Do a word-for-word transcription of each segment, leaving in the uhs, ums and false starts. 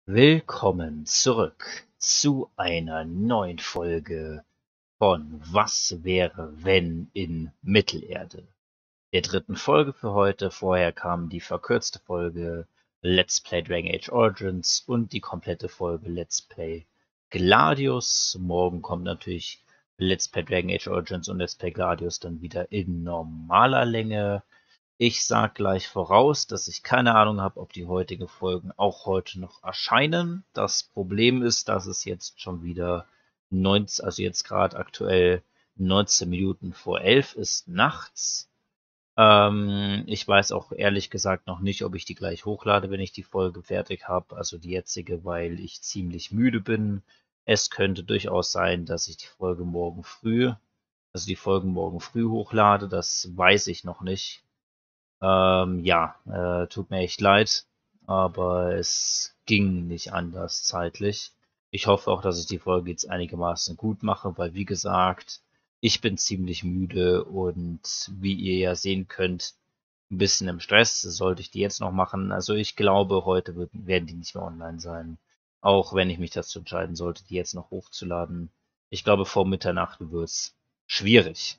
Willkommen zurück zu einer neuen Folge von Was wäre wenn in Mittelerde, der dritten Folge für heute. Vorher kam die verkürzte Folge Let's Play Dragon Age Origins und die komplette Folge Let's Play Gladius. Morgen kommt natürlich Let's Play Dragon Age Origins und Let's Play Gladius dann wieder in normaler Länge. Ich sag gleich voraus, dass ich keine Ahnung habe, ob die heutigen Folgen auch heute noch erscheinen. Das Problem ist, dass es jetzt schon wieder neunzehn, also jetzt gerade aktuell neunzehn Minuten vor elf ist nachts. Ähm, ich weiß auch ehrlich gesagt noch nicht, ob ich die gleich hochlade, wenn ich die Folge fertig habe, also die jetzige, weil ich ziemlich müde bin. Es könnte durchaus sein, dass ich die Folge morgen früh, also die Folgen morgen früh hochlade, das weiß ich noch nicht. Ähm, ja, äh, tut mir echt leid, aber es ging nicht anders zeitlich. Ich hoffe auch, dass ich die Folge jetzt einigermaßen gut mache, weil wie gesagt, ich bin ziemlich müde und wie ihr ja sehen könnt, ein bisschen im Stress. Sollte ich die jetzt noch machen? Also ich glaube, heute wird, werden die nicht mehr online sein. Auch wenn ich mich dazu entscheiden sollte, die jetzt noch hochzuladen. Ich glaube, vor Mitternacht wird's schwierig.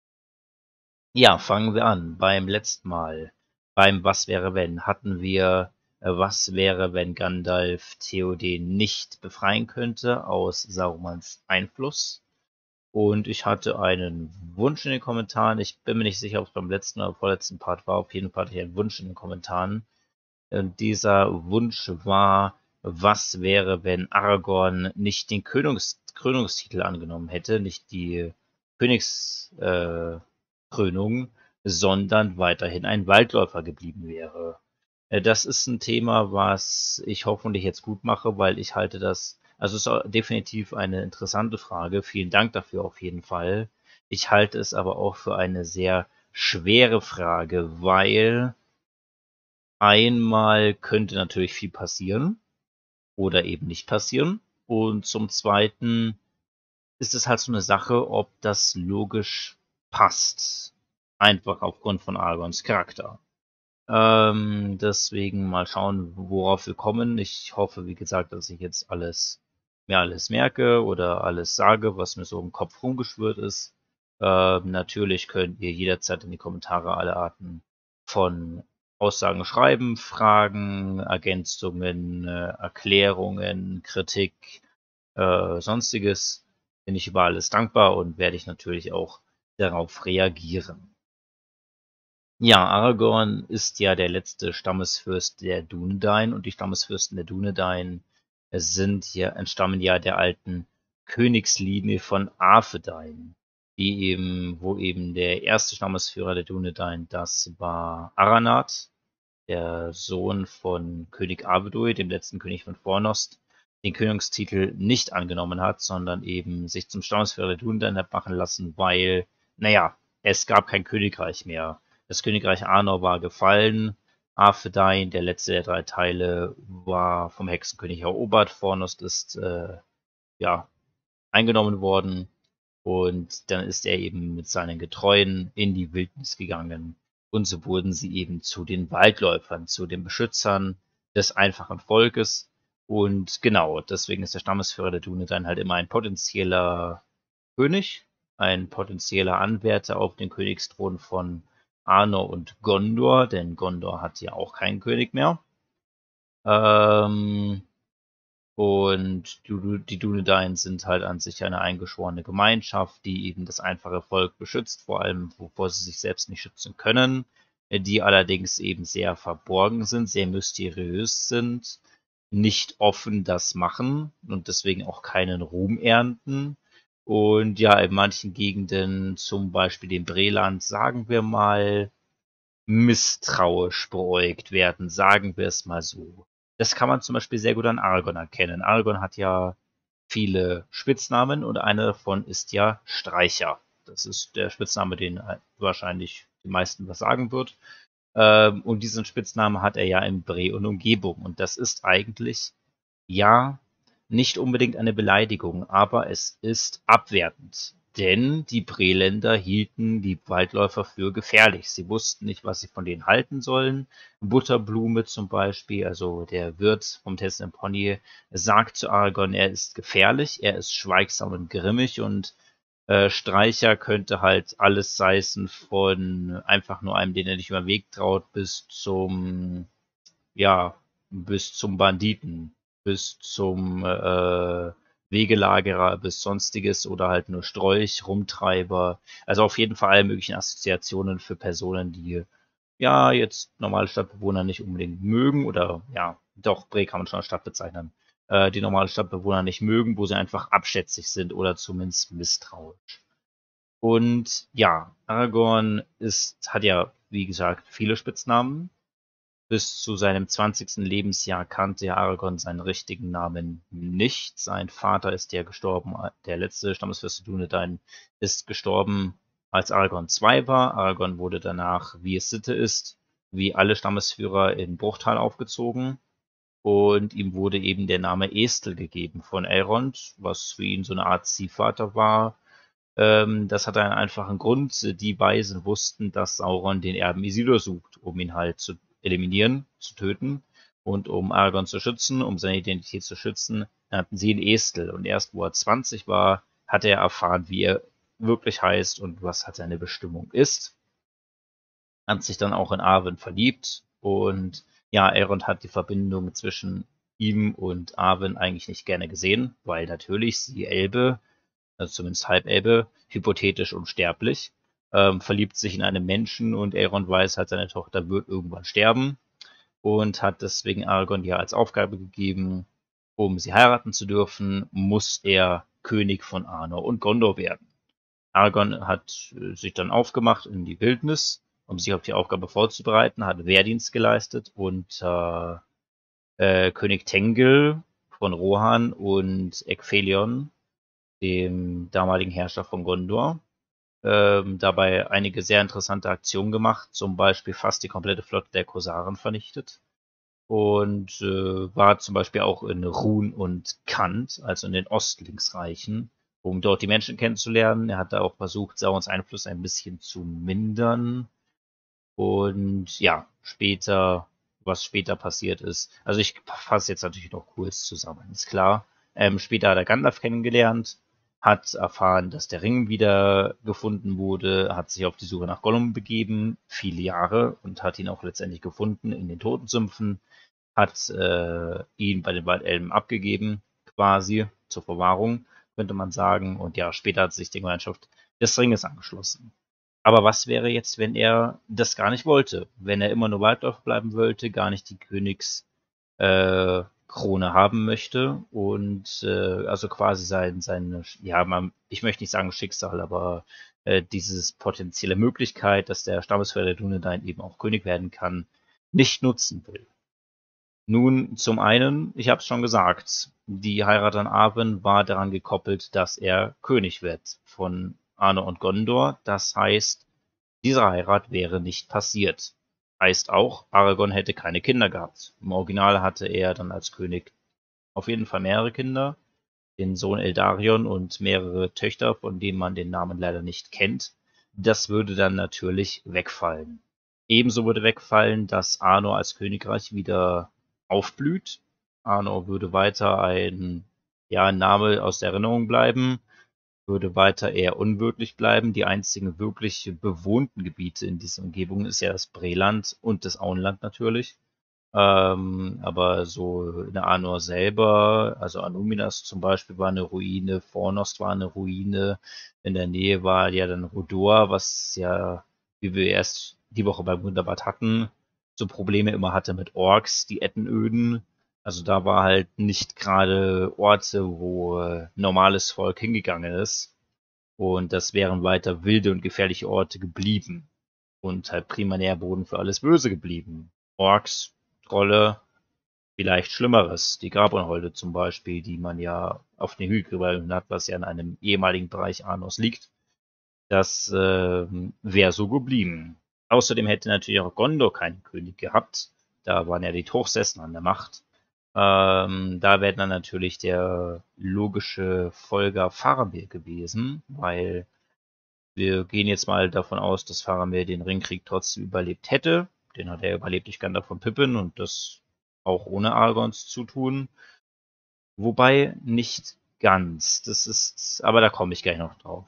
Ja, fangen wir an. Beim letzten Mal, beim Was wäre wenn, hatten wir äh, Was wäre, wenn Gandalf Theoden nicht befreien könnte aus Sarumans Einfluss. Und ich hatte einen Wunsch in den Kommentaren. Ich bin mir nicht sicher, ob es beim letzten oder vorletzten Part war. Auf jeden Fall hatte ich einen Wunsch in den Kommentaren. Und dieser Wunsch war, was wäre, wenn Aragorn nicht den Krönungs Krönungstitel angenommen hätte, nicht die Königskrönung, äh, sondern weiterhin ein Waldläufer geblieben wäre. Äh, das ist ein Thema, was ich hoffentlich jetzt gut mache, weil ich halte das, also es ist definitiv eine interessante Frage. Vielen Dank dafür auf jeden Fall. Ich halte es aber auch für eine sehr schwere Frage, weil einmal könnte natürlich viel passieren oder eben nicht passieren. Und zum Zweiten ist es halt so eine Sache, ob das logisch passt. Einfach aufgrund von Aragorns Charakter. Ähm, deswegen mal schauen, worauf wir kommen. Ich hoffe, wie gesagt, dass ich jetzt alles, mir alles merke oder alles sage, was mir so im Kopf rumgeschwirrt ist. Ähm, natürlich könnt ihr jederzeit in die Kommentare alle Arten von Aussagen schreiben, Fragen, Ergänzungen, äh, Erklärungen, Kritik, äh, sonstiges. Bin ich über alles dankbar und werde ich natürlich auch darauf reagieren. Ja, Aragorn ist ja der letzte Stammesfürst der Dúnedain und die Stammesfürsten der Dúnedain sind ja, entstammen ja der alten Königslinie von Arthedain, die eben, wo eben der erste Stammesführer der Dúnedain, das war Aranath, der Sohn von König Arvedui, dem letzten König von Fornost, den Königstitel nicht angenommen hat, sondern eben sich zum Stammesführer der Dúnedain hat machen lassen, weil, naja, es gab kein Königreich mehr. Das Königreich Arnor war gefallen. Arthedain, der letzte der drei Teile, war vom Hexenkönig erobert. Fornost ist äh, ja eingenommen worden. Und dann ist er eben mit seinen Getreuen in die Wildnis gegangen. Und so wurden sie eben zu den Waldläufern, zu den Beschützern des einfachen Volkes. Und genau, deswegen ist der Stammesführer der Dúnedain halt immer ein potenzieller König, ein potenzieller Anwärter auf den Königsthron von Arnor und Gondor, denn Gondor hat ja auch keinen König mehr. Ähm, und die Dúnedain sind halt an sich eine eingeschworene Gemeinschaft, die eben das einfache Volk beschützt, vor allem wovor sie sich selbst nicht schützen können, die allerdings eben sehr verborgen sind, sehr mysteriös sind, nicht offen das machen und deswegen auch keinen Ruhm ernten. Und ja, in manchen Gegenden, zum Beispiel dem Breland, sagen wir mal, misstrauisch beäugt werden, sagen wir es mal so. Das kann man zum Beispiel sehr gut an Aragorn erkennen. Aragorn hat ja viele Spitznamen und einer davon ist ja Streicher. Das ist der Spitzname, den wahrscheinlich die meisten was sagen wird. Ähm, und diesen Spitznamen hat er ja in Bre und Umgebung. Und das ist eigentlich, ja, nicht unbedingt eine Beleidigung, aber es ist abwertend. denn die Breländer hielten die Waldläufer für gefährlich. Sie wussten nicht, was sie von denen halten sollen. Butterblume zum Beispiel, also der Wirt vom Tessin Pony, sagt zu Aragorn, er ist gefährlich, er ist schweigsam und grimmig und äh, Streicher könnte halt alles heißen von einfach nur einem, den er nicht über den Weg traut, bis zum, ja, bis zum Banditen, bis zum äh, Wegelagerer, bis sonstiges oder halt nur Strolch, Rumtreiber. Also auf jeden Fall alle möglichen Assoziationen für Personen, die ja jetzt normale Stadtbewohner nicht unbedingt mögen oder ja, doch, Bre kann man schon als Stadt bezeichnen, äh, die normale Stadtbewohner nicht mögen, wo sie einfach abschätzig sind oder zumindest misstrauisch. Und ja, Aragorn ist, hat ja, wie gesagt, viele Spitznamen. Bis zu seinem zwanzigsten Lebensjahr kannte Aragorn seinen richtigen Namen nicht. Sein Vater ist ja gestorben, der letzte Stammesfürst Dunedain ist gestorben, als Aragorn zwei war. Aragorn wurde danach, wie es Sitte ist, wie alle Stammesführer in Bruchtal aufgezogen. Und ihm wurde eben der Name Estel gegeben von Elrond, was für ihn so eine Art Ziehvater war. Ähm, das hatte einen einfachen Grund. Die Weisen wussten, dass Sauron den Erben Isildur sucht, um ihn halt zu eliminieren, zu töten. Und um Aragorn zu schützen, um seine Identität zu schützen, nannten sie ihn Estel. Und erst wo er zwanzig war, hat er erfahren, wie er wirklich heißt und was halt seine Bestimmung ist. Hat sich dann auch in Arwen verliebt. Und ja, Elrond hat die Verbindung zwischen ihm und Arwen eigentlich nicht gerne gesehen, weil natürlich sie Elbe, also zumindest Halbelbe, hypothetisch unsterblich, ähm, verliebt sich in einen Menschen und Elrond weiß halt, seine Tochter wird irgendwann sterben und hat deswegen Aragorn ja als Aufgabe gegeben, um sie heiraten zu dürfen, muss er König von Arnor und Gondor werden. Aragorn hat äh, sich dann aufgemacht in die Wildnis, um sich auf die Aufgabe vorzubereiten, hat Wehrdienst geleistet und äh, äh, König Tengel von Rohan und Ecphelion, dem damaligen Herrscher von Gondor, ähm, dabei einige sehr interessante Aktionen gemacht, zum Beispiel fast die komplette Flotte der Korsaren vernichtet und äh, war zum Beispiel auch in Run und Kant, also in den Ostlingsreichen, um dort die Menschen kennenzulernen. Er hat da auch versucht, Saurons Einfluss ein bisschen zu mindern und ja, später, was später passiert ist, also ich fasse jetzt natürlich noch kurz zusammen, ist klar. Ähm, später hat er Gandalf kennengelernt, hat erfahren, dass der Ring wieder gefunden wurde, hat sich auf die Suche nach Gollum begeben, viele Jahre, und hat ihn auch letztendlich gefunden in den Totensümpfen, hat äh, ihn bei den Waldelben abgegeben, quasi zur Verwahrung, könnte man sagen. Und ja, später hat sich die Gemeinschaft des Ringes angeschlossen. Aber was wäre jetzt, wenn er das gar nicht wollte? Wenn er immer nur Waldläufer bleiben wollte, gar nicht die Königskrone äh, Krone haben möchte und äh, also quasi sein, sein, ja, man, ich möchte nicht sagen Schicksal, aber äh, dieses potenzielle Möglichkeit, dass der Stammesführer der Dunedain eben auch König werden kann, nicht nutzen will. Nun, zum einen, ich habe es schon gesagt, die Heirat an Arwen war daran gekoppelt, dass er König wird von Arnor und Gondor. Das heißt, diese Heirat wäre nicht passiert. Heißt auch, Aragorn hätte keine Kinder gehabt. Im Original hatte er dann als König auf jeden Fall mehrere Kinder, den Sohn Eldarion und mehrere Töchter, von denen man den Namen leider nicht kennt. Das würde dann natürlich wegfallen. Ebenso würde wegfallen, dass Arnor als Königreich wieder aufblüht. Arnor würde weiter ein, ja, ein Name aus der Erinnerung bleiben, würde weiter eher unwirtlich bleiben. Die einzigen wirklich bewohnten Gebiete in dieser Umgebung ist ja das Breland und das Auenland natürlich. Ähm, aber so in Arnor selber, also Anuminas zum Beispiel war eine Ruine, Fornost war eine Ruine, in der Nähe war ja dann Hodor, was ja, wie wir erst die Woche beim Wunderbad hatten, so Probleme immer hatte mit Orks, die Ettenöden. Also da war halt nicht gerade Orte, wo äh, normales Volk hingegangen ist. Und das wären weiter wilde und gefährliche Orte geblieben. Und halt prima Nährboden für alles Böse geblieben. Orks, Trolle, vielleicht Schlimmeres, die Grabunholde zum Beispiel, die man ja auf den Hügelgräbern hat, was ja in einem ehemaligen Bereich Arnors liegt. Das äh, wäre so geblieben. Außerdem hätte natürlich auch Gondor keinen König gehabt. Da waren ja die Hochsessen an der Macht. Ähm, da wäre dann natürlich der logische Folger Faramir gewesen, weil wir gehen jetzt mal davon aus, dass Faramir den Ringkrieg trotzdem überlebt hätte. Den hat er überlebt durch Gandalf von Pippin und das auch ohne Aragorns Zutun. Wobei nicht ganz. Das ist, aber da komme ich gleich noch drauf.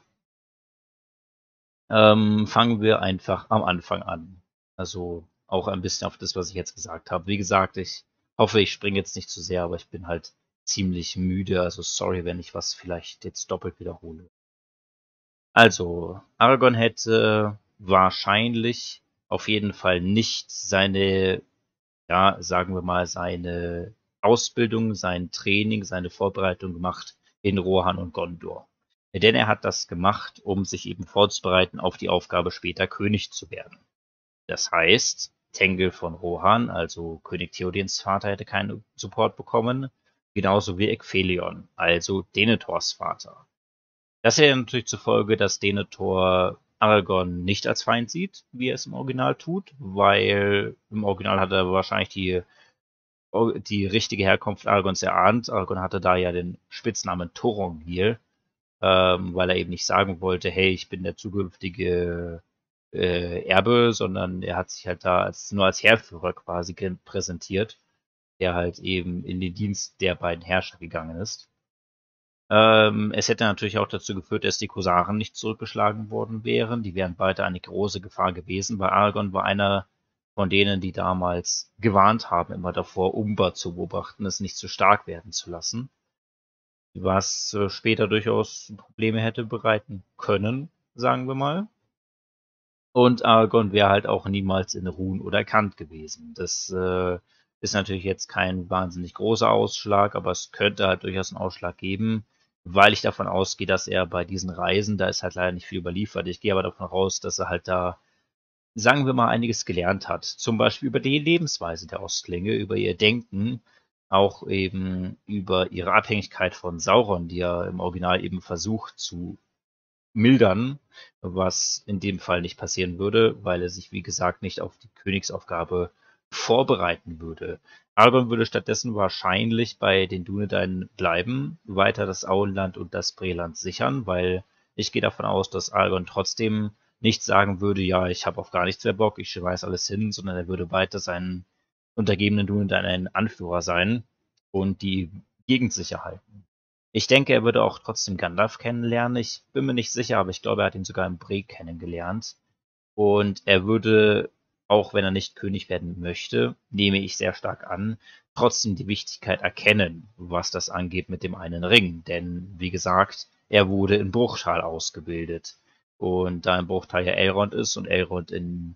Ähm, fangen wir einfach am Anfang an. Also auch ein bisschen auf das, was ich jetzt gesagt habe. Wie gesagt, ich hoffe, ich springe jetzt nicht zu sehr, aber ich bin halt ziemlich müde. Also sorry, wenn ich was vielleicht jetzt doppelt wiederhole. Also, Aragorn hätte wahrscheinlich auf jeden Fall nicht seine, ja, sagen wir mal, seine Ausbildung, sein Training, seine Vorbereitung gemacht in Rohan und Gondor. Denn er hat das gemacht, um sich eben vorzubereiten auf die Aufgabe, später König zu werden. Das heißt, Tengel von Rohan, also König Theodens Vater, hätte keinen Support bekommen, genauso wie Ecphelion, also Denethors Vater. Das hätte natürlich zur Folge, dass Denethor Aragorn nicht als Feind sieht, wie er es im Original tut, weil im Original hat er wahrscheinlich die, die richtige Herkunft Aragorns erahnt. Aragorn hatte da ja den Spitznamen Torongil, ähm, weil er eben nicht sagen wollte, hey, ich bin der zukünftige äh, Erbe, sondern er hat sich halt da als, nur als Heerführer quasi präsentiert, der halt eben in den Dienst der beiden Herrscher gegangen ist. Ähm, es hätte natürlich auch dazu geführt, dass die Korsaren nicht zurückgeschlagen worden wären. Die wären beide eine große Gefahr gewesen, weil Aragorn war einer von denen, die damals gewarnt haben, immer davor, Umber zu beobachten, es nicht zu stark werden zu lassen. Was äh, später durchaus Probleme hätte bereiten können, sagen wir mal. Und Aragorn wäre halt auch niemals in Rhun oder Kant gewesen. Das äh, ist natürlich jetzt kein wahnsinnig großer Ausschlag, aber es könnte halt durchaus einen Ausschlag geben, weil ich davon ausgehe, dass er bei diesen Reisen, da ist halt leider nicht viel überliefert. Ich gehe aber davon aus, dass er halt da, sagen wir mal, einiges gelernt hat. Zum Beispiel über die Lebensweise der Ostlinge, über ihr Denken, auch eben über ihre Abhängigkeit von Sauron, die er im Original eben versucht zu mildern, was in dem Fall nicht passieren würde, weil er sich, wie gesagt, nicht auf die Königsaufgabe vorbereiten würde. Aragorn würde stattdessen wahrscheinlich bei den Dúnedain bleiben, weiter das Auenland und das Breland sichern, weil ich gehe davon aus, dass Aragorn trotzdem nicht sagen würde, ja, ich habe auf gar nichts mehr Bock, ich schmeiß alles hin, sondern er würde weiter seinen untergebenen Dúnedain ein Anführer sein und die Gegend sicher halten. Ich denke, er würde auch trotzdem Gandalf kennenlernen. Ich bin mir nicht sicher, aber ich glaube, er hat ihn sogar im Bree kennengelernt. Und er würde, auch wenn er nicht König werden möchte, nehme ich sehr stark an, trotzdem die Wichtigkeit erkennen, was das angeht mit dem einen Ring. Denn, wie gesagt, er wurde in Bruchtal ausgebildet. Und da in Bruchtal ja Elrond ist und Elrond in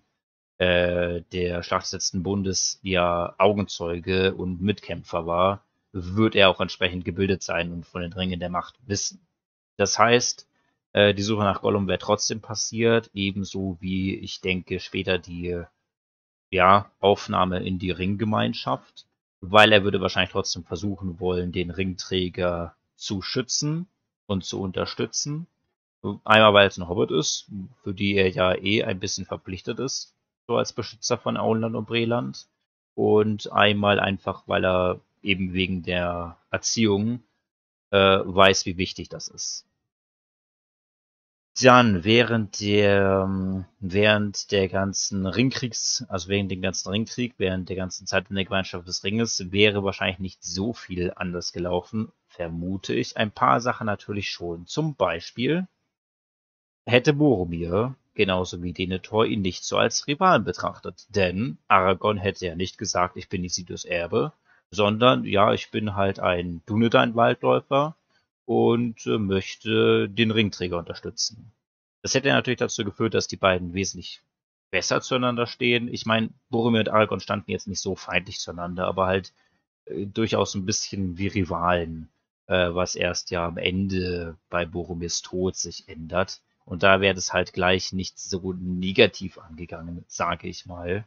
äh, der Schlacht des letzten Bundes ja Augenzeuge und Mitkämpfer war, wird er auch entsprechend gebildet sein und von den Ringen der Macht wissen. Das heißt, äh, die Suche nach Gollum wäre trotzdem passiert, ebenso wie ich denke später die ja, Aufnahme in die Ringgemeinschaft, weil er würde wahrscheinlich trotzdem versuchen wollen, den Ringträger zu schützen und zu unterstützen. Einmal, weil es ein Hobbit ist, für die er ja eh ein bisschen verpflichtet ist, so als Beschützer von Auenland und Breland. Und einmal einfach, weil er eben wegen der Erziehung äh, weiß, wie wichtig das ist. Dann während der, während der ganzen Ringkriegs, also während dem ganzen Ringkrieg, während der ganzen Zeit in der Gemeinschaft des Ringes, wäre wahrscheinlich nicht so viel anders gelaufen, vermute ich. Ein paar Sachen natürlich schon. Zum Beispiel hätte Boromir, genauso wie Denethor, ihn nicht so als Rivalen betrachtet. Denn Aragorn hätte ja nicht gesagt, ich bin Isildurs Erbe, sondern ja, ich bin halt ein Dúnedain-Waldläufer und äh, möchte den Ringträger unterstützen. Das hätte natürlich dazu geführt, dass die beiden wesentlich besser zueinander stehen. Ich meine, Boromir und Aragorn standen jetzt nicht so feindlich zueinander, aber halt äh, durchaus ein bisschen wie Rivalen, äh, was erst ja am Ende bei Boromirs Tod sich ändert. Und da wäre das halt gleich nicht so negativ angegangen, sage ich mal.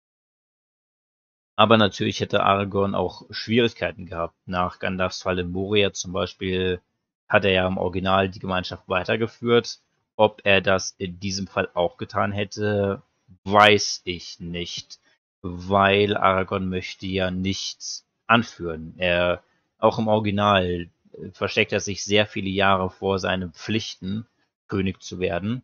Aber natürlich hätte Aragorn auch Schwierigkeiten gehabt. Nach Gandalfs Fall in Moria zum Beispiel hat er ja im Original die Gemeinschaft weitergeführt. Ob er das in diesem Fall auch getan hätte, weiß ich nicht. Weil Aragorn möchte ja nicht anführen. Er, auch im Original äh, versteckt er sich sehr viele Jahre vor seinen Pflichten, König zu werden.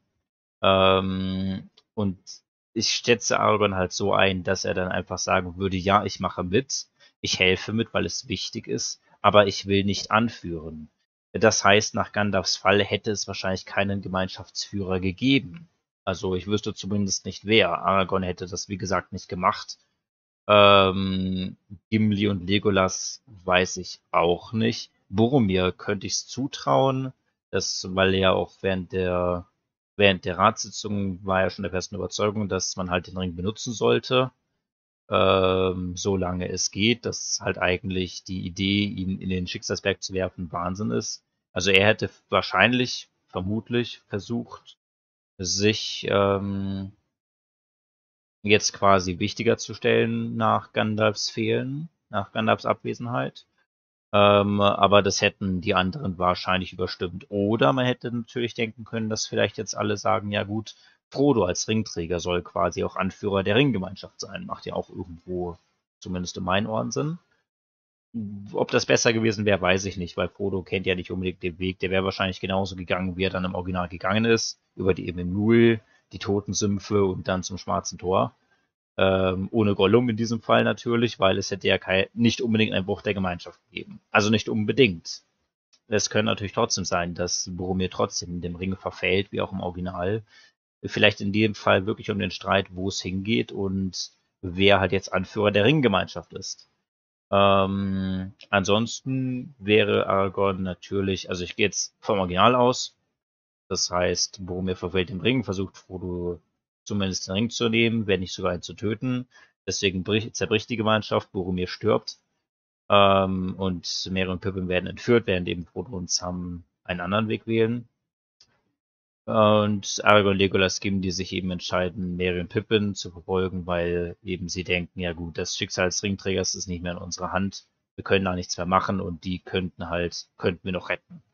Ähm, und ich schätze Aragorn halt so ein, dass er dann einfach sagen würde, ja, ich mache mit, ich helfe mit, weil es wichtig ist, aber ich will nicht anführen. Das heißt, nach Gandalfs Fall hätte es wahrscheinlich keinen Gemeinschaftsführer gegeben. Also ich wüsste zumindest nicht wer. Aragorn hätte das, wie gesagt, nicht gemacht. Ähm, Gimli und Legolas weiß ich auch nicht. Boromir könnte ich es zutrauen, das, weil er ja auch während der während der Ratssitzung war er schon der festen Überzeugung, dass man halt den Ring benutzen sollte, ähm, solange es geht, dass halt eigentlich die Idee, ihn in den Schicksalsberg zu werfen, Wahnsinn ist. Also er hätte wahrscheinlich, vermutlich versucht, sich ähm, jetzt quasi wichtiger zu stellen nach Gandalfs Fehlen, nach Gandalfs Abwesenheit. Ähm, aber das hätten die anderen wahrscheinlich überstimmt. Oder man hätte natürlich denken können, dass vielleicht jetzt alle sagen, ja gut, Frodo als Ringträger soll quasi auch Anführer der Ringgemeinschaft sein. Macht ja auch irgendwo, zumindest in meinen Ohren, Sinn. Ob das besser gewesen wäre, weiß ich nicht, weil Frodo kennt ja nicht unbedingt den Weg. Der wäre wahrscheinlich genauso gegangen, wie er dann im Original gegangen ist. Über die Emil, die Totensümpfe und dann zum Schwarzen Tor. Ähm, ohne Gollum in diesem Fall natürlich, weil es hätte ja kein, nicht unbedingt einen Bruch der Gemeinschaft gegeben. Also nicht unbedingt. Es könnte natürlich trotzdem sein, dass Boromir trotzdem in dem Ring verfällt, wie auch im Original. Vielleicht in dem Fall wirklich um den Streit, wo es hingeht und wer halt jetzt Anführer der Ringgemeinschaft ist. Ähm, ansonsten wäre Aragorn natürlich, also ich gehe jetzt vom Original aus, das heißt, Boromir verfällt im Ring, versucht Frodo zumindest den Ring zu nehmen, wenn nicht sogar ihn zu töten. Deswegen bricht, zerbricht die Gemeinschaft, Boromir stirbt. Ähm, und Merry und Pippin werden entführt, während eben Frodo und Sam einen anderen Weg wählen. Und Aragorn und Legolas geben die sich eben entscheiden, Merry und Pippin zu verfolgen, weil eben sie denken, ja gut, das Schicksal des Ringträgers ist nicht mehr in unserer Hand. Wir können da nichts mehr machen und die könnten halt, könnten wir noch retten.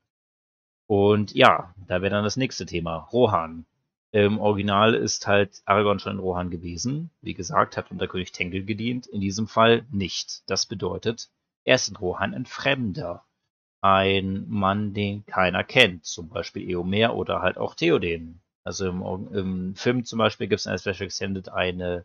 Und ja, da wäre dann das nächste Thema, Rohan. Im Original ist halt Aragorn schon in Rohan gewesen. Wie gesagt, hat unter König Tengel gedient. In diesem Fall nicht. Das bedeutet, er ist in Rohan ein Fremder. Ein Mann, den keiner kennt. Zum Beispiel Eomer oder halt auch Theoden. Also im, im Film zum Beispiel gibt es in der Special Extended eine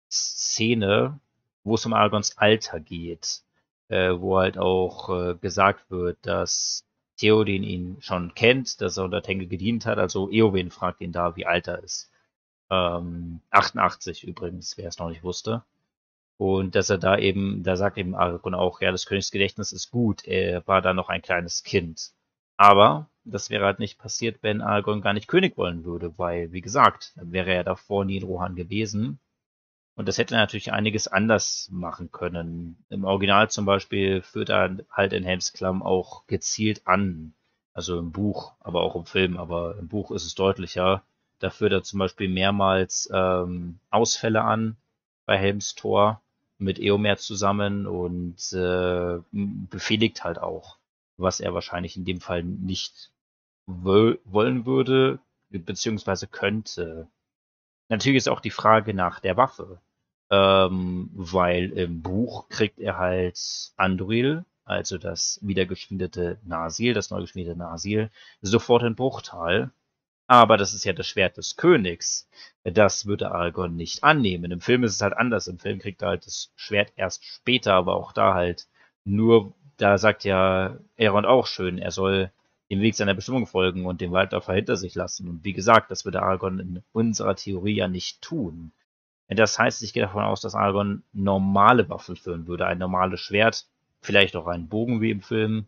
Szene, wo es um Aragorns Alter geht. Äh, wo halt auch äh, gesagt wird, dass Theoden ihn schon kennt, dass er unter Tengel gedient hat. Also Eowyn fragt ihn da, wie alt er ist. Ähm, achtundachtzig übrigens, wer es noch nicht wusste. Und dass er da eben, da sagt eben Aragorn auch, ja, das Königsgedächtnis ist gut, er war da noch ein kleines Kind. Aber das wäre halt nicht passiert, wenn Aragorn gar nicht König wollen würde, weil, wie gesagt, dann wäre er davor nie in Rohan gewesen. Und das hätte natürlich einiges anders machen können. Im Original zum Beispiel führt er halt in Helmsklamm auch gezielt an. Also im Buch, aber auch im Film. Aber im Buch ist es deutlicher. Da führt er zum Beispiel mehrmals ähm, Ausfälle an bei Helms Tor mit Eomer zusammen und äh, befehligt halt auch, was er wahrscheinlich in dem Fall nicht wollen würde, beziehungsweise könnte. Natürlich ist auch die Frage nach der Waffe. Ähm, weil im Buch kriegt er halt Anduril, also das wiedergeschmiedete Narsil, das neu geschmiedete Narsil, sofort in Bruchtal. Aber das ist ja das Schwert des Königs. Das würde Aragorn nicht annehmen. Im Film ist es halt anders. Im Film kriegt er halt das Schwert erst später, aber auch da halt nur, da sagt ja Elrond auch schön, er soll dem Weg seiner Bestimmung folgen und den Waldläufer hinter sich lassen. Und wie gesagt, das würde Aragorn in unserer Theorie ja nicht tun. Das heißt, ich gehe davon aus, dass Aragorn normale Waffen führen würde. Ein normales Schwert, vielleicht auch einen Bogen wie im Film,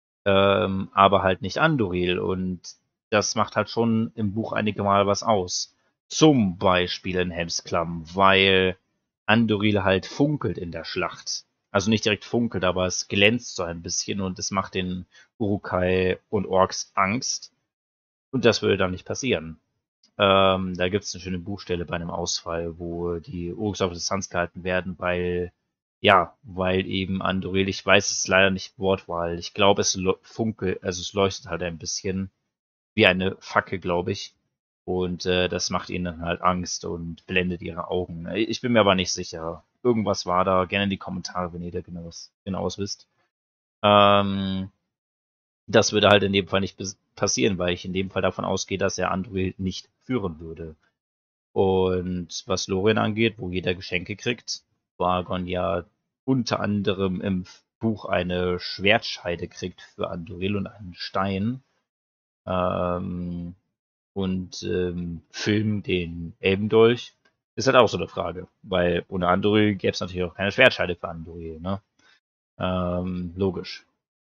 ähm, aber halt nicht Anduril. Und das macht halt schon im Buch einige Mal was aus. Zum Beispiel in Helmsklamm, weil Anduril halt funkelt in der Schlacht. Also nicht direkt funkelt, aber es glänzt so ein bisschen und es macht den Urukai und Orks Angst. Und das würde dann nicht passieren. Ähm, da gibt es eine schöne Buchstelle bei einem Ausfall, wo die Orks auf Distanz gehalten werden, weil, ja, weil eben Andoril, ich weiß es leider nicht Wortwahl, ich glaube es funkelt, also es leuchtet halt ein bisschen wie eine Fackel, glaube ich. Und äh, das macht ihnen dann halt Angst und blendet ihre Augen. Ich bin mir aber nicht sicher. irgendwas war da. Gerne in die Kommentare, wenn ihr da genaues, genaues wisst. Ähm, das würde halt in dem Fall nicht passieren, weil ich in dem Fall davon ausgehe, dass er Andoril nicht führen würde. Und was Lorien angeht, wo jeder Geschenke kriegt, wo Aragorn ja unter anderem im Buch eine Schwertscheide kriegt für Andoril und einen Stein. Ähm, und ähm, Film den Elbendolch, ist halt auch so eine Frage. Weil ohne Andoril gäbe es natürlich auch keine Schwertscheide für Andoril, ne? Ähm, logisch.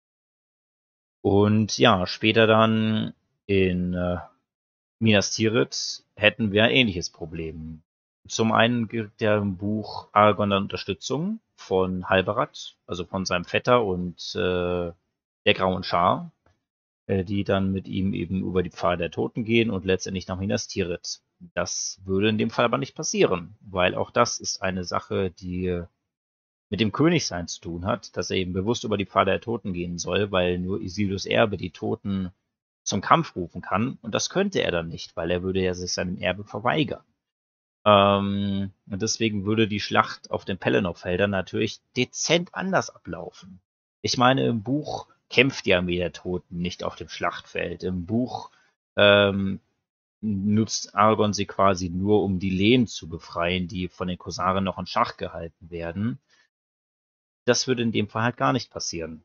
Und ja, später dann in äh, Minas Tirith hätten wir ein ähnliches Problem. Zum einen gibt der im Buch Aragorn dann Unterstützung von Halbarad, also von seinem Vetter und äh, der Grauen Schar, äh, die dann mit ihm eben über die Pfade der Toten gehen und letztendlich nach Minas Tirith. Das würde in dem Fall aber nicht passieren, weil auch das ist eine Sache, die mit dem Königsein zu tun hat, dass er eben bewusst über die Pfade der Toten gehen soll, weil nur Isildurs Erbe die Toten zum Kampf rufen kann. Und das könnte er dann nicht, weil er würde ja sich seinem Erbe verweigern. Ähm, und deswegen würde die Schlacht auf den Pelennor-Feldern natürlich dezent anders ablaufen. Ich meine, im Buch kämpft die Armee der Toten nicht auf dem Schlachtfeld. Im Buch ähm, nutzt Aragorn sie quasi nur, um die Lehen zu befreien, die von den Korsaren noch in Schach gehalten werden. Das würde in dem Fall halt gar nicht passieren.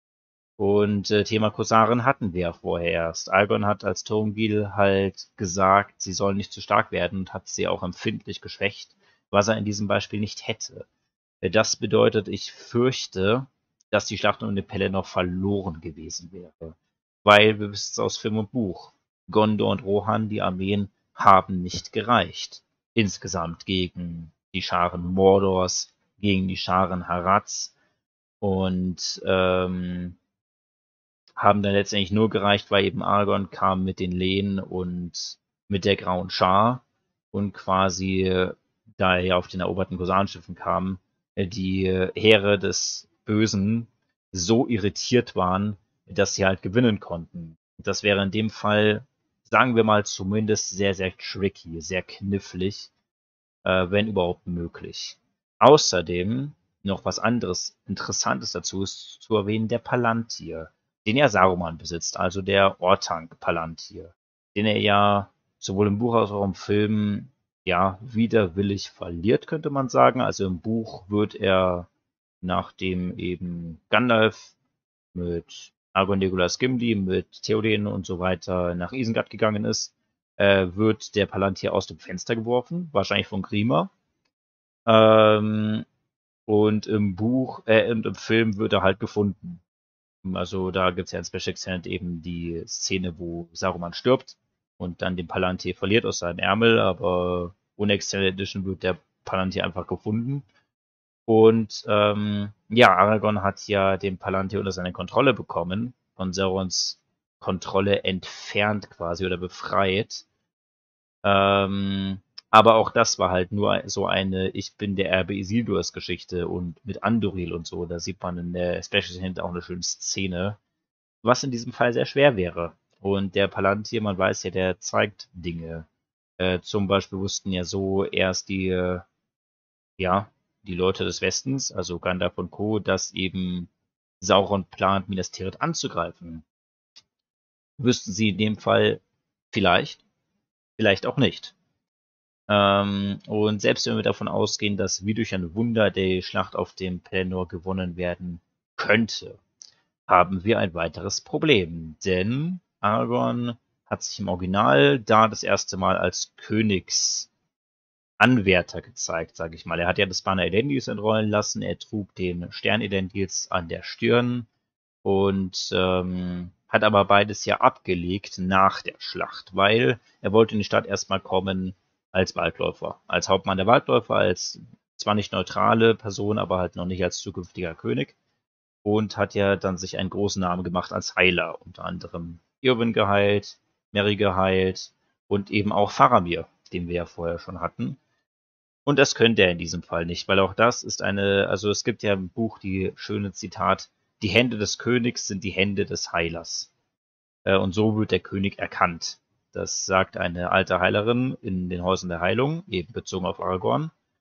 Und äh, Thema Korsaren hatten wir ja vorher erst. Aragorn hat als Thorongil halt gesagt, sie sollen nicht zu stark werden und hat sie auch empfindlich geschwächt, was er in diesem Beispiel nicht hätte. Das bedeutet, ich fürchte, dass die Schlacht um den Pelennor verloren gewesen wäre. Weil, wir wissen es aus Film und Buch, Gondor und Rohan, die Armeen, haben nicht gereicht. Insgesamt gegen die Scharen Mordors, gegen die Scharen Harads und ähm, haben dann letztendlich nur gereicht, weil eben Aragorn kam mit den Lehen und mit der Grauen Schar und quasi, da er ja auf den eroberten Korsarenschiffen kam, die Heere des Bösen so irritiert waren, dass sie halt gewinnen konnten. Das wäre in dem Fall, sagen wir mal, zumindest sehr, sehr tricky, sehr knifflig, äh, wenn überhaupt möglich. Außerdem noch was anderes Interessantes dazu ist zu erwähnen, der Palantir, den ja Saruman besitzt, also der Orthanc Palantir, den er ja sowohl im Buch als auch im Film ja widerwillig verliert, könnte man sagen. Also im Buch wird er, nachdem eben Gandalf mit Aragorn, Legolas, Gimli, mit Theoden und so weiter nach Isengard gegangen ist, äh, wird der Palantir aus dem Fenster geworfen, wahrscheinlich von Grima. Ähm, und im Buch, äh, und im Film wird er halt gefunden. Also da gibt es ja in Special Extended eben die Szene, wo Saruman stirbt und dann den Palantir verliert aus seinem Ärmel, aber ohne Extended Edition wird der Palantir einfach gefunden. Und ähm, ja, Aragorn hat ja den Palantir unter seine Kontrolle bekommen, von Saurons Kontrolle entfernt quasi oder befreit. Ähm, aber auch das war halt nur so eine Ich bin der Erbe Isildurs Geschichte und mit Andoril und so. Da sieht man in der Special Hint auch eine schöne Szene, was in diesem Fall sehr schwer wäre. Und der Palantir, man weiß ja, der zeigt Dinge. Äh, zum Beispiel wussten ja so erst die, äh, ja, die Leute des Westens, also Gandalf und Co., dass eben Sauron plant, Minas Tirith anzugreifen. Wüssten sie in dem Fall vielleicht, vielleicht auch nicht. Ähm, und selbst wenn wir davon ausgehen, dass wie durch ein Wunder die Schlacht auf dem Pelennor gewonnen werden könnte, haben wir ein weiteres Problem. Denn Aragorn hat sich im Original da das erste Mal als Königsanwärter gezeigt, sage ich mal. Er hat ja das Banner Elendils entrollen lassen, er trug den Stern Elendils an der Stirn und ähm, hat aber beides ja abgelegt nach der Schlacht, weil er wollte in die Stadt erstmal kommen als Waldläufer, als Hauptmann der Waldläufer, als zwar nicht neutrale Person, aber halt noch nicht als zukünftiger König und hat ja dann sich einen großen Namen gemacht als Heiler, unter anderem Irwin geheilt, Merry geheilt und eben auch Faramir, den wir ja vorher schon hatten. Und das könnte er in diesem Fall nicht, weil auch das ist eine, also es gibt ja im Buch die schöne Zitat, die Hände des Königs sind die Hände des Heilers. Äh, und so wird der König erkannt. Das sagt eine alte Heilerin in den Häusern der Heilung, eben bezogen auf Aragorn.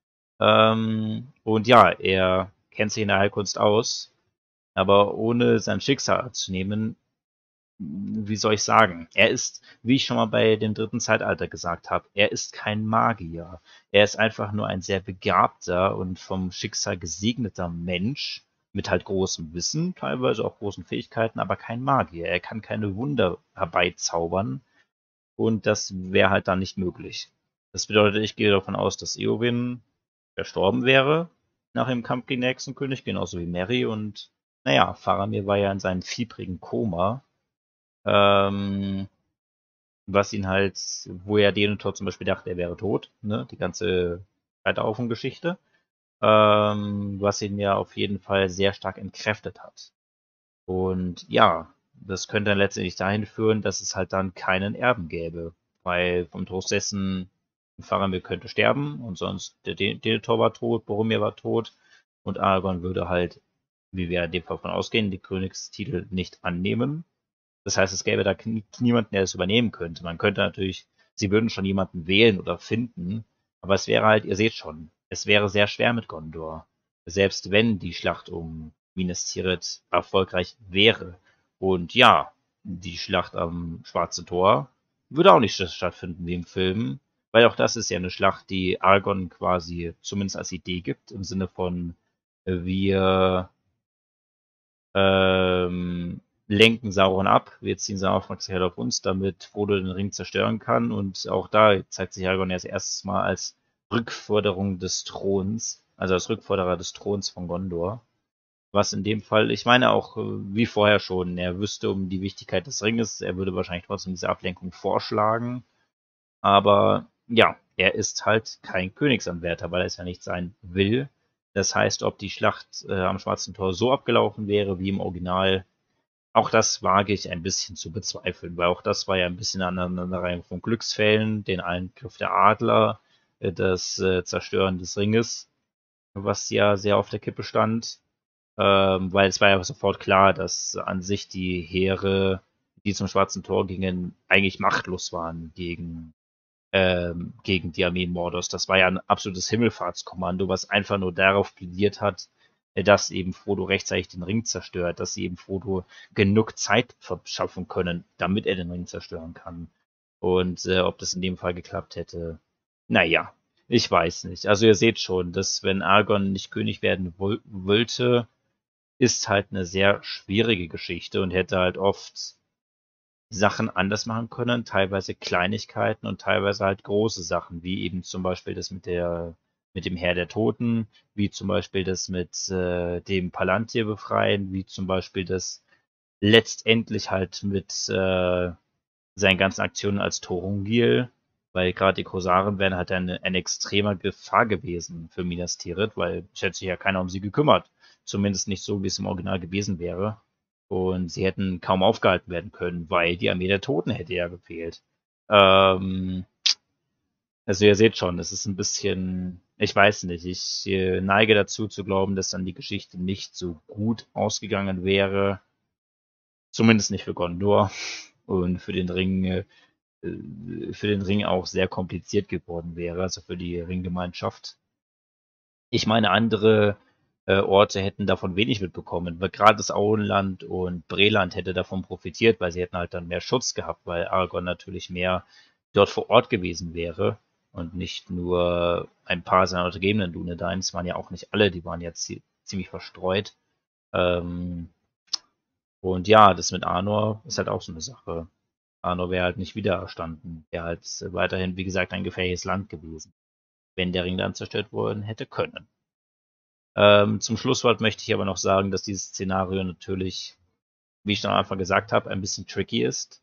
Ähm, und ja, er kennt sich in der Heilkunst aus, aber ohne sein Schicksal zu nehmen, wie soll ich sagen, er ist, wie ich schon mal bei dem dritten Zeitalter gesagt habe, er ist kein Magier. Er ist einfach nur ein sehr begabter und vom Schicksal gesegneter Mensch mit halt großem Wissen, teilweise auch großen Fähigkeiten, aber kein Magier. Er kann keine Wunder herbeizaubern und das wäre halt dann nicht möglich. Das bedeutet, ich gehe davon aus, dass Eowyn verstorben wäre nach dem Kampf gegen den Hexenkönig, genauso wie Merry und naja, Faramir war ja in seinem fiebrigen Koma, ähm, was ihn halt, wo er Denethor zum Beispiel dachte, er wäre tot, ne, die ganze Scheiterhaufen-Geschichte, ähm, was ihn ja auf jeden Fall sehr stark entkräftet hat. Und ja, das könnte dann letztendlich dahin führen, dass es halt dann keinen Erben gäbe, weil vom Trost dessen Faramir könnte sterben und sonst der Den- Denethor war tot, Boromir war tot und Aragorn würde halt, wie wir in dem Fall von ausgehen, die Königstitel nicht annehmen. Das heißt, es gäbe da niemanden, der es übernehmen könnte. Man könnte natürlich, sie würden schon jemanden wählen oder finden, aber es wäre halt, ihr seht schon, es wäre sehr schwer mit Gondor. Selbst wenn die Schlacht um Minas Tirith erfolgreich wäre. Und ja, die Schlacht am Schwarzen Tor würde auch nicht stattfinden wie im Film, weil auch das ist ja eine Schlacht, die Aragorn quasi zumindest als Idee gibt, im Sinne von äh, wir ähm, lenken Sauron ab. Wir ziehen seine Aufmerksamkeit auf uns, damit Frodo den Ring zerstören kann. Und auch da zeigt sich Aragorn erst erstes Mal als Rückforderung des Throns, also als Rückforderer des Throns von Gondor. Was in dem Fall, ich meine auch äh, wie vorher schon, er wüsste um die Wichtigkeit des Ringes, er würde wahrscheinlich trotzdem diese Ablenkung vorschlagen. Aber ja, er ist halt kein Königsanwärter, weil er es ja nicht sein will. Das heißt, ob die Schlacht äh, am Schwarzen Tor so abgelaufen wäre wie im Original, auch das wage ich ein bisschen zu bezweifeln, weil auch das war ja ein bisschen eine Aneinanderreihung von Glücksfällen, den Eingriff der Adler, äh, das äh, Zerstören des Ringes, was ja sehr auf der Kippe stand, ähm, weil es war ja sofort klar, dass an sich die Heere, die zum Schwarzen Tor gingen, eigentlich machtlos waren gegen ähm, gegen die Armee Mordors. Das war ja ein absolutes Himmelfahrtskommando, was einfach nur darauf plädiert hat, äh, dass eben Frodo rechtzeitig den Ring zerstört, dass sie eben Frodo genug Zeit verschaffen können, damit er den Ring zerstören kann. Und äh, ob das in dem Fall geklappt hätte, naja, ich weiß nicht. Also ihr seht schon, dass wenn Aragorn nicht König werden wollte, ist halt eine sehr schwierige Geschichte und hätte halt oft Sachen anders machen können, teilweise Kleinigkeiten und teilweise halt große Sachen, wie eben zum Beispiel das mit der mit dem Heer der Toten, wie zum Beispiel das mit äh, dem Palantir befreien, wie zum Beispiel das letztendlich halt mit äh, seinen ganzen Aktionen als Torungil, weil gerade die Korsaren wären halt eine, eine extremer Gefahr gewesen für Minas Tirith, weil es hätte sich ja keiner um sie gekümmert. Zumindest nicht so, wie es im Original gewesen wäre. Und sie hätten kaum aufgehalten werden können, weil die Armee der Toten hätte ja gefehlt. Ähm, also ihr seht schon, es ist ein bisschen, ich weiß nicht, ich äh, neige dazu zu glauben, dass dann die Geschichte nicht so gut ausgegangen wäre. Zumindest nicht für Gondor. Und für den Ring, äh, für den Ring auch sehr kompliziert geworden wäre, also für die Ringgemeinschaft. Ich meine, andere äh, Orte hätten davon wenig mitbekommen, weil gerade das Auenland und Breland hätte davon profitiert, weil sie hätten halt dann mehr Schutz gehabt, weil Aragorn natürlich mehr dort vor Ort gewesen wäre und nicht nur ein paar seiner untergebenen Dunedains, waren ja auch nicht alle, die waren jetzt ziemlich verstreut. Ähm, und ja, das mit Arnor ist halt auch so eine Sache. Arnor wäre halt nicht wiedererstanden, wäre halt weiterhin, wie gesagt, ein gefährliches Land gewesen, wenn der Ring dann zerstört worden hätte können. Ähm, zum Schlusswort möchte ich aber noch sagen, dass dieses Szenario natürlich, wie ich schon am Anfang gesagt habe, ein bisschen tricky ist,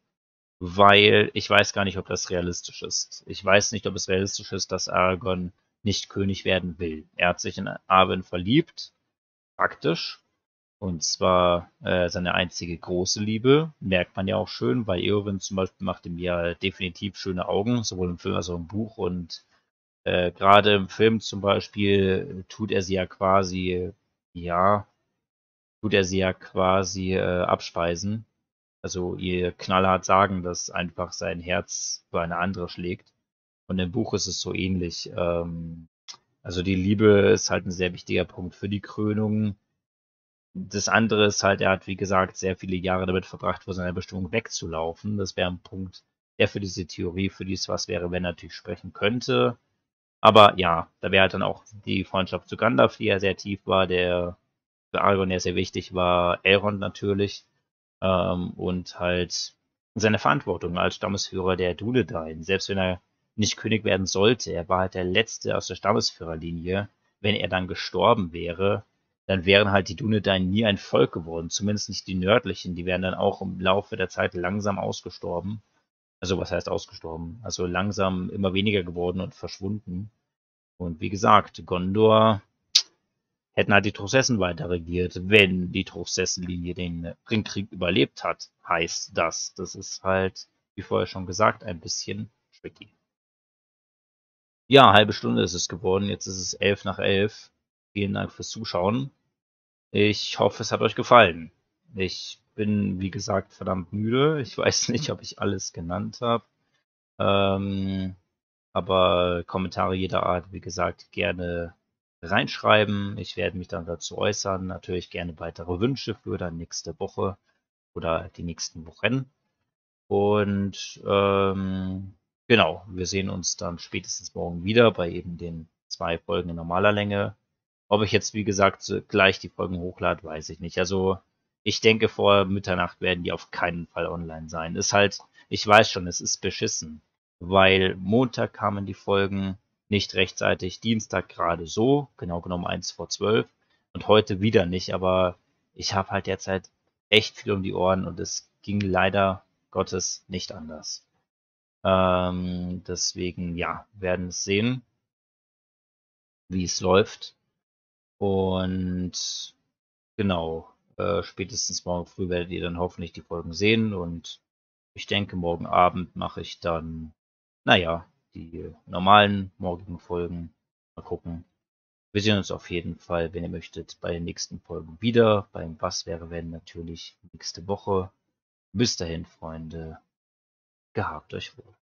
weil ich weiß gar nicht, ob das realistisch ist. Ich weiß nicht, ob es realistisch ist, dass Aragorn nicht König werden will. Er hat sich in Arwen verliebt, praktisch, und zwar äh, seine einzige große Liebe, merkt man ja auch schön, weil Eowyn zum Beispiel macht ihm ja definitiv schöne Augen, sowohl im Film als auch im Buch, und äh, gerade im Film zum Beispiel tut er sie ja quasi, ja, tut er sie ja quasi äh, abspeisen. Also ihr knallhart sagen, dass einfach sein Herz für eine andere schlägt. Und im Buch ist es so ähnlich. Ähm, Also die Liebe ist halt ein sehr wichtiger Punkt für die Krönung. Das andere ist halt, er hat, wie gesagt, sehr viele Jahre damit verbracht, vor seiner Bestimmung wegzulaufen. Das wäre ein Punkt, der für diese Theorie, für dies was wäre, wenn natürlich sprechen könnte. Aber ja, da wäre halt dann auch die Freundschaft zu Gandalf, die ja sehr tief war, der für Aragorn ja sehr wichtig war, Elrond natürlich, ähm, und halt seine Verantwortung als Stammesführer der Dúnedain. Selbst wenn er nicht König werden sollte, er war halt der Letzte aus der Stammesführerlinie. Wenn er dann gestorben wäre, dann wären halt die Dúnedain nie ein Volk geworden, zumindest nicht die nördlichen. Die wären dann auch im Laufe der Zeit langsam ausgestorben. Also was heißt ausgestorben? Also langsam immer weniger geworden und verschwunden. Und wie gesagt, Gondor hätten halt die Truchsessen weiter regiert, wenn die Truchsessenlinie den Ringkrieg überlebt hat, heißt das. Das ist halt, wie vorher schon gesagt, ein bisschen tricky. Ja, halbe Stunde ist es geworden. Jetzt ist es elf nach elf. Vielen Dank fürs Zuschauen. Ich hoffe, es hat euch gefallen. Ich bin, wie gesagt, verdammt müde. Ich weiß nicht, ob ich alles genannt habe. Ähm, aber Kommentare jeder Art, wie gesagt, gerne reinschreiben. Ich werde mich dann dazu äußern. Natürlich gerne weitere Wünsche für dann nächste Woche oder die nächsten Wochen. Und ähm, genau, wir sehen uns dann spätestens morgen wieder bei eben den zwei Folgen in normaler Länge. Ob ich jetzt, wie gesagt, gleich die Folgen hochlade, weiß ich nicht. Also ich denke, vor Mitternacht werden die auf keinen Fall online sein. Ist halt, ich weiß schon, es ist beschissen, weil Montag kamen die Folgen nicht rechtzeitig, Dienstag gerade so, genau genommen eins vor zwölf und heute wieder nicht, aber ich habe halt derzeit echt viel um die Ohren und es ging leider Gottes nicht anders. Ähm, deswegen, ja, werden es sehen, wie es läuft. Und genau, äh, spätestens morgen früh werdet ihr dann hoffentlich die Folgen sehen. Und ich denke, morgen Abend mache ich dann, naja, die normalen morgigen Folgen. Mal gucken. Wir sehen uns auf jeden Fall, wenn ihr möchtet, bei den nächsten Folgen wieder. Beim Was wäre wenn natürlich nächste Woche. Bis dahin, Freunde. Gehabt euch wohl.